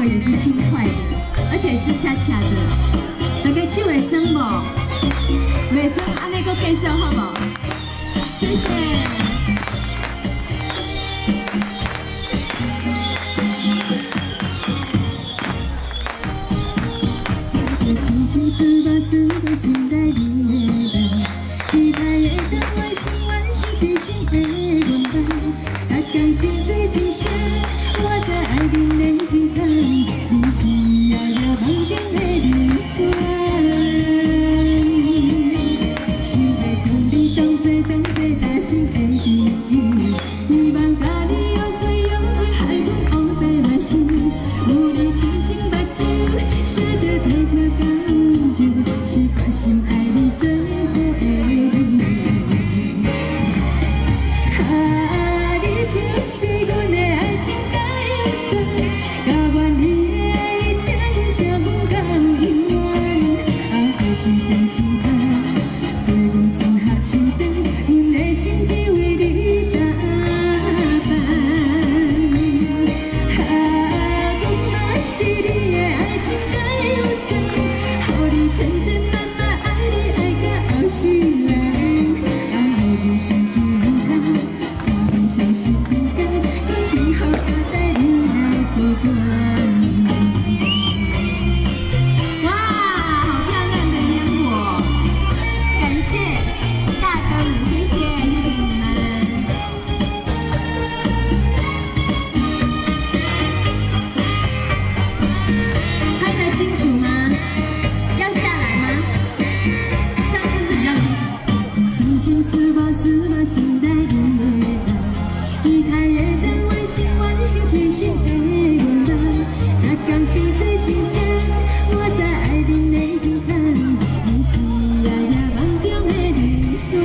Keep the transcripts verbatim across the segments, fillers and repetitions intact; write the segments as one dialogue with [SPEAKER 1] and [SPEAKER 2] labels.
[SPEAKER 1] 也是轻快的，而且是恰恰的。大家手会酸不？袂酸，安尼个继续好不好？谢谢。 轻轻丝把丝的心带你的灯，期待的灯完成完成痴心的愿望，他甘心对情深，我在爱人的胸膛，你是夜夜梦中的绿伞，想要将你当作当作大心的记忆，希望甲你约会约会海豚往飞来时，有你轻轻目睭，写着体贴感。 是关心爱你最好的你，啊，你就是阮的爱情加油站，甲愿意的一天相共到永远，啊，花开变青苔，陪阮春夏秋冬，阮的心只为你打扮，啊，阮嘛是你的爱情加油站，予你千千。 是人，然后不想去勇敢，他不相信勇敢，你幸好他带你来保管。哇，好漂亮的烟火！感谢大哥们，谢谢，谢谢你们。看得清楚吗？要下来吗？ 轻轻丝把丝把心带你的灯，期待的灯完成完成痴心的愿望，他甘心对情深，我在爱人的胸膛，你是夜夜梦中的绿伞，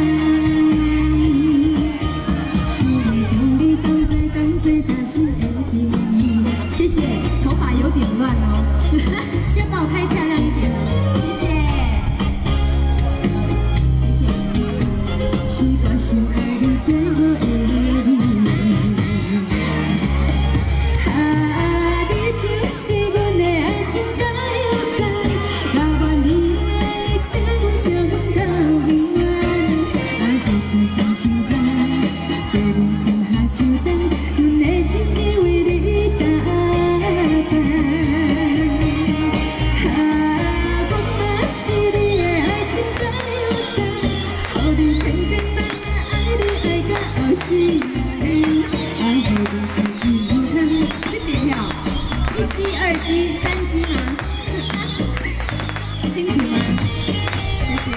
[SPEAKER 1] 是你将你当作当作大心的记忆。谢谢，头发有点乱哦，要帮我拍漂亮一点哦，谢谢。 心爱你最好的你，啊，你就是阮的爱情加油站，甲愿意的一天相共到永远，啊，花开变青苔，陪阮春夏秋冬，阮的心只为你打扮，啊，我嘛是你的爱情加油站，予你千千万。 是人，爱予你心去勇敢。这边跳，一击、二击、三击吗？清楚吗？谢谢。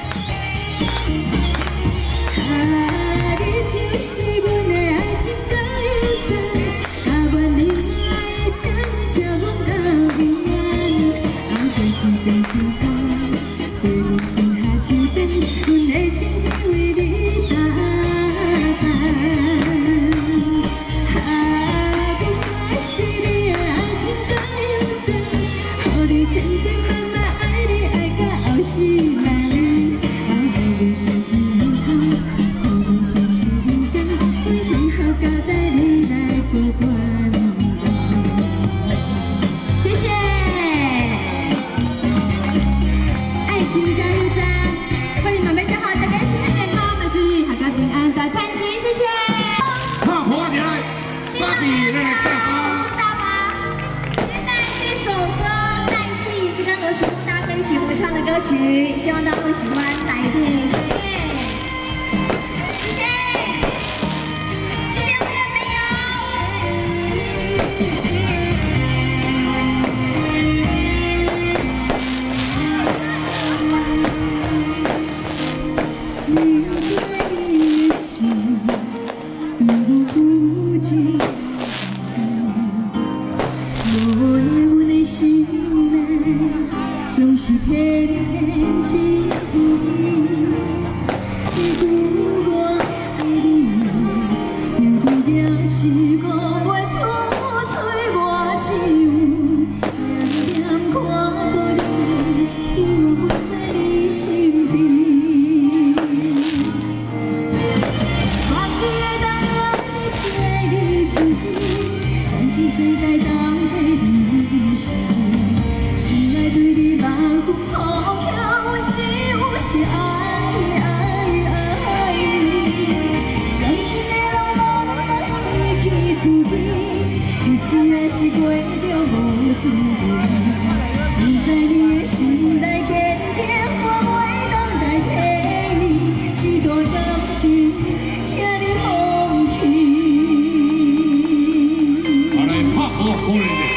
[SPEAKER 1] 啊，你就是阮的爱情加油站，甲愿意的一天相共到永远。啊，花开变青苔，陪阮春夏秋冬，阮的心只为你打。 千千万万爱你爱到后世人，啊，予你心去勇敢，予你相信勇敢，我幸好交代你来保管。谢谢，爱情加油站，祝你们每家好，大家身体健康，万事如意，阖家平安，大团结，谢谢。
[SPEAKER 2] 看火起来，芭比来干嘛？
[SPEAKER 3] 知道吗？现在这首歌。 是跟罗时丰大哥一起合唱的歌曲，希望大家会喜欢，来听，谢谢，谢谢，谢谢我的朋友。你在你的心，读不尽，我有内心。 总是偏偏只有你，只有我爱你，就代表是我会错吹我只有念念看过你，因为在你身边。我记得当年你最你自己，感情世界当作你。 滋味。不在你的心内坚定，我袂当代替你，这段感情，请你放弃。
[SPEAKER 2] 好来，拍鼓鼓励你。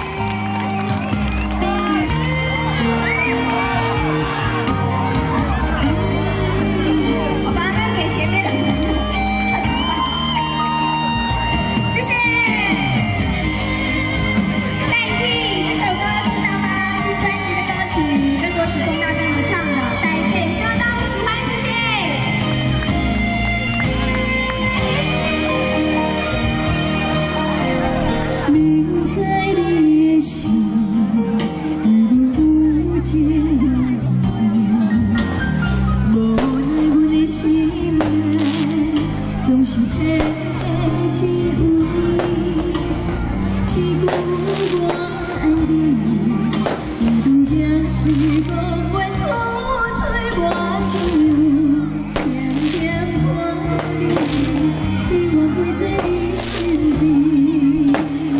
[SPEAKER 3] 总是骗一位，只顾我爱你，沿途也是讲袂出嘴我情，偏偏看你，希望陪在你身边。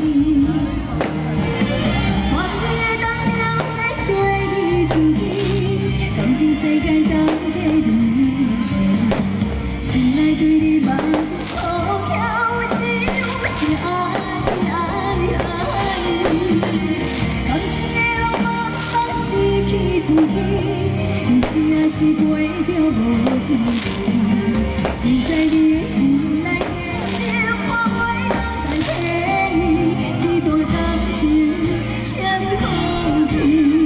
[SPEAKER 3] 我会当了来找你自己，感情世界到底如谁？心内对你茫无条件，是爱爱爱。感情的浪漫若失去自己，真是过着无滋味。不在你的心内坚定，我袂当代替你，这段感情，请你放弃。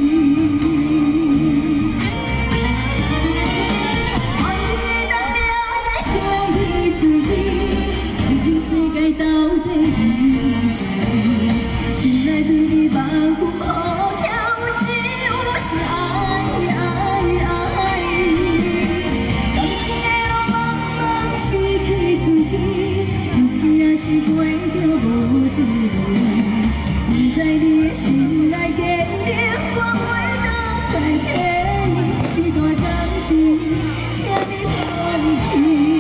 [SPEAKER 3] 到底有谁？心内对你茫然好跳，只有是爱爱爱。感情的路茫茫，失去自己，真是过着无滋味。不在你的心内坚定，我袂当代替你，这段感情，请你放弃。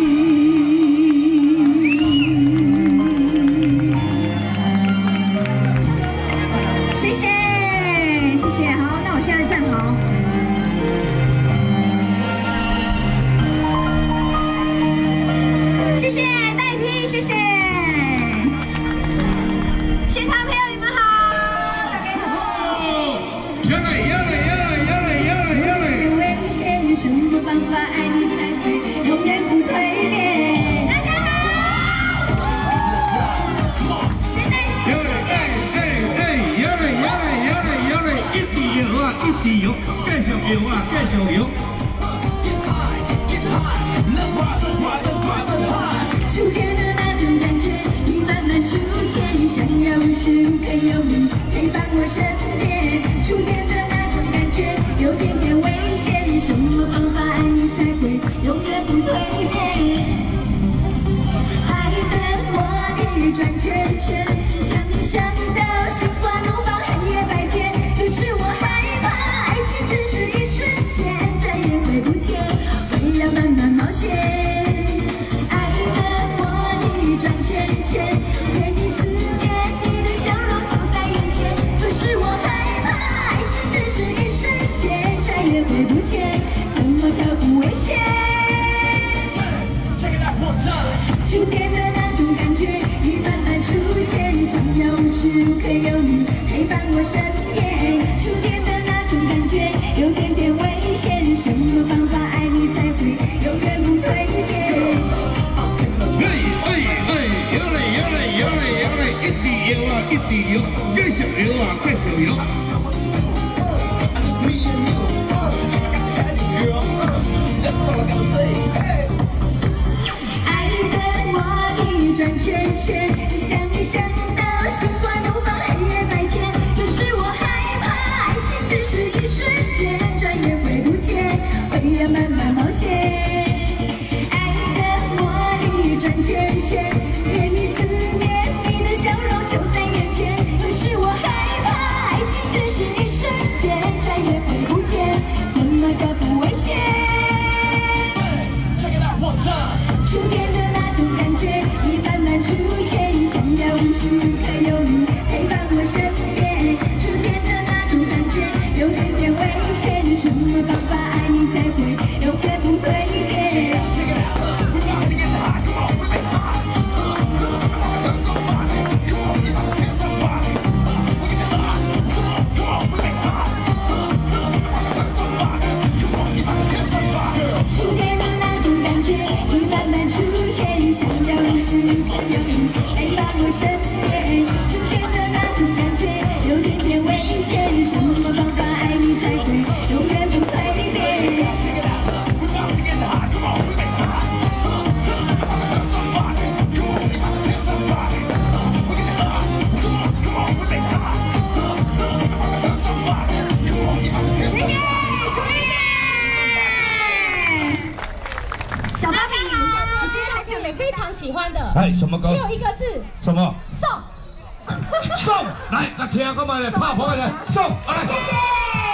[SPEAKER 3] 谢谢，谢谢。好，那我现在站好。谢谢代替，谢谢。现场朋友你们好，大家好。
[SPEAKER 2] 摇嘞摇嘞摇嘞摇嘞摇嘞摇嘞。
[SPEAKER 3] 危险，什么方法爱你才会永远不蜕变？大家好。现在是。 摇啊，一直摇，继续摇啊，继续摇。初恋的那种感觉，你慢慢出现，想要无时无刻有你陪伴我身边。初恋的那种感觉，有点点危险，什么方法爱你才会永远不蜕变？爱的魔力转圈圈，想象到心花怒放，黑夜白天。 可是我害怕，爱情只是一瞬间，转眼会不见，会要慢慢冒险。爱的魔力转圈圈，对你思念，你的笑容就在眼前。可是我害怕，爱情只是一瞬间，转眼会不见，怎么可不危险？初恋的那种感觉，已慢慢出现，想要无时无刻有你陪伴我身边。 初恋的那种感觉，有点点危险，什么方法爱你才会永远不蜕变？
[SPEAKER 2] 哎哎哎，摇嘞摇嘞摇嘞摇嘞，一直摇啊一直摇，继续摇啊继续摇。
[SPEAKER 3] 爱的魔力转圈圈，想一想到心花怒放，黑夜白天，可是我害怕。 只是一瞬间，转眼会不见，会要慢慢冒险。爱的魔力转圈圈，甜蜜思念，你的笑容就在眼前。可是我害怕，爱情只是一瞬间，转眼会不见，怎么可不危险？初恋的那种感觉，已慢慢出现，想要无时无刻有你陪伴我身边。 么爸爸爱你才会永远不会变。 初恋的那种感觉会慢慢出现，想要无时无刻来把我深陷。初恋的那种感觉有点点危险，什么方法爱你才会永远不会变？谢谢，楚一贤。小芭比，我其实很久没
[SPEAKER 4] 非常喜欢的，
[SPEAKER 2] 哎，什么歌？
[SPEAKER 4] 只有一个字，
[SPEAKER 2] 什么？
[SPEAKER 4] 送。
[SPEAKER 2] 送，来，那听干嘛来？怕婆来，送，来。
[SPEAKER 3] 谢谢。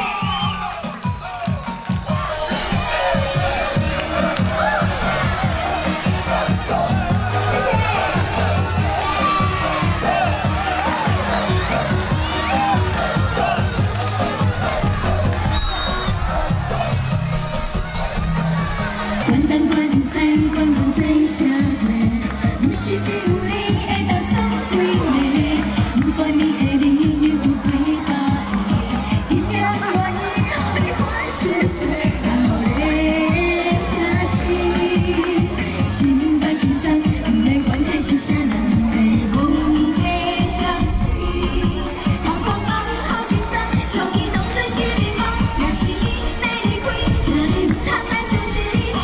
[SPEAKER 3] 关灯关赛关门最下回，不是只有你会当送归暝，不管你的理由有几百个，一样愿意予你欢喜最后的城市。心肝轻松，不免管他是啥人的问题相思，头壳放好轻松，将伊当作是日梦，若是你要离开，请你唔通来相信。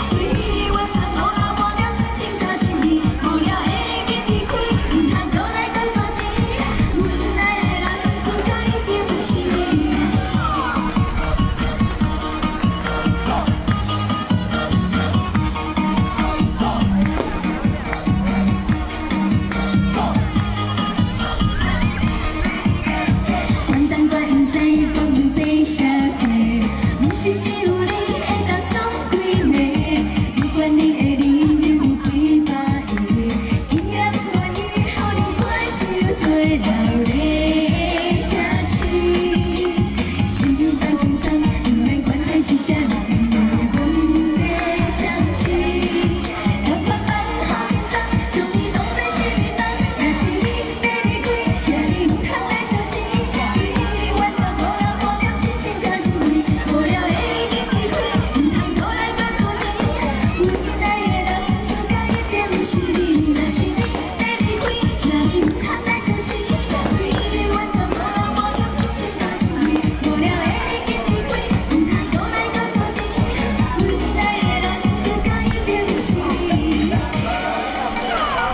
[SPEAKER 3] 是只有你会当送归暝，不管你的理由有几百个，永远不愿意予你欢喜做老的城市。心肝轻松，不免管他是啥人的问题相思。头壳放好轻松，将伊当作是日梦，若是你要离开，请你唔通来相信，对你完全无了无念，真情甲真意，无了。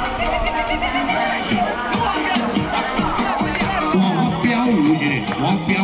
[SPEAKER 2] 我表有一个，我表。